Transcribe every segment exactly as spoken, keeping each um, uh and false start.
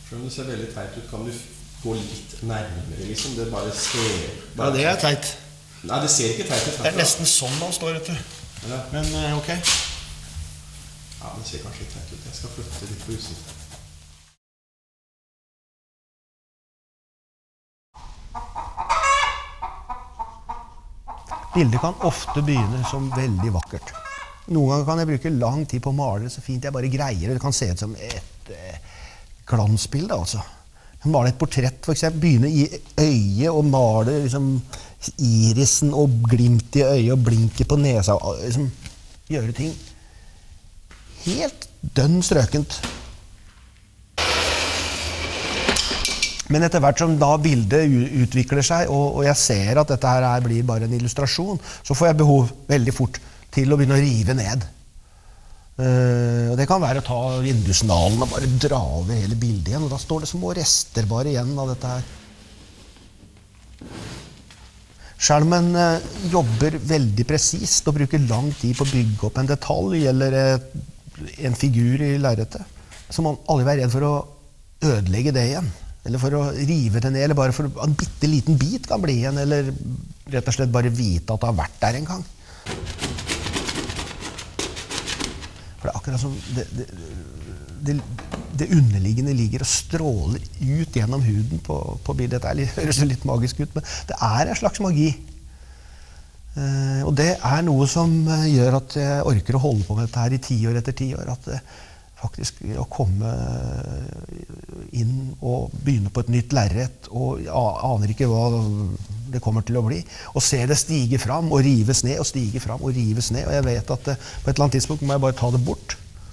For om det ser veldig teit ut, kan du gå litt nærmere, liksom. Det bare ser... Bare... Ja, det er teit. Nei, det ser ikke teit ut. Det er nesten sånn han står, vet du. Ja. Men, ok. Ja, det ser kanskje litt teit ut. Jeg skal flytte litt på utsikt. Bildet kan ofte begynne som veldig vakkert. Noen ganger kan jeg bruke lang tid på å male det så fint jeg bare greier. Det kan se ut som et eh, glansbilde, altså. Male et portrett, for eksempel. Begynne i øyet og male liksom, irisen og glimt i øyet og blinke på nesa. Liksom, gjøre ting helt dønn strøkent. Men etter hvert som da bildet utvikler seg, og, og jeg ser at dette her blir bare en illustrasjon, så får jeg behov veldig fort til å begynne å rive ned. Uh, og det kan være å ta vindusnalen og bare dra over hele bildet igjen, og da står det små rester bare igjen av dette her. Selv om en uh, jobber veldig presist og bruker lang tid på å bygge opp en detalj eller uh, en figur i lerretet, så må man aldri være redd for å ødelegge det igjen. Eller for å rive det ned, eller bare for en bitte liten bit kan bli igjen, eller rett og slett bare vite at det har vært der en gang. For det er akkurat som det, det, det, det underliggende ligger og stråler ut gjennom huden på, på bildet. Det litt, høres litt magisk ut, men det er en slags magi. Uh, og det er noe som gjør at jeg orker å holde på med dette her i ti år etter ti år. At uh, faktisk å komme inn og begynne på et nytt lerret og aner ikke hva det kommer til å bli, og se det stige fram og rives ned og stige fram og rives ned, og jeg vet at uh, på et eller annet tidspunkt må jeg bare ta det bort.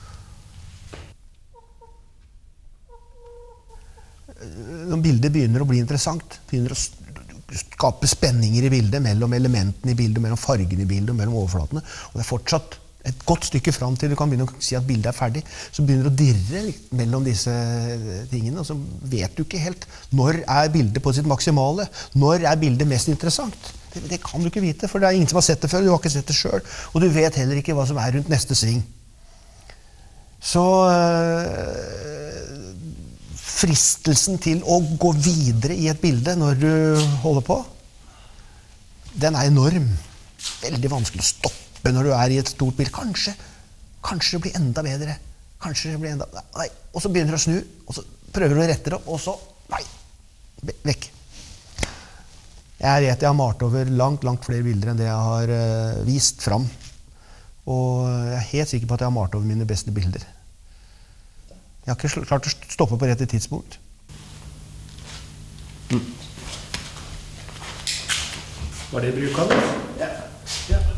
Når bildet begynner å bli interessant, begynner å skape spenninger i bildet mellom elementene i bildet, mellom fargene i bildet og mellom overflatene, og det er fortsatt et godt stykke frem til du kan begynne å si at bildet er ferdig, så begynner det å dirre litt mellom disse tingene, og så vet du ikke helt når er bildet på sitt maksimale, når er bildet mest interessant. Det, det kan du ikke vite, for det er ingen som har sett det før, du har ikke sett det selv, og du vet heller ikke hva som er rundt neste sving. Så øh, fristelsen til å gå videre i et bilde når du holder på, den er enorm. Veldig vanskelig å stoppe når du er i et stort bilde. Kanskje, kanskje det blir enda bedre. Kanskje det blir enda... Nei, og så begynner du å snu, og så prøver du å rette det opp, og så... Nei, vekk. Jeg vet jeg har malt over langt, langt flere bilder enn det jeg har uh, vist fram. Og jeg er helt sikker på at jeg har malt over mine beste bilder. Jeg har ikke klart å stoppe på rette tidspunkt. Var det brukende? Ja. Ja.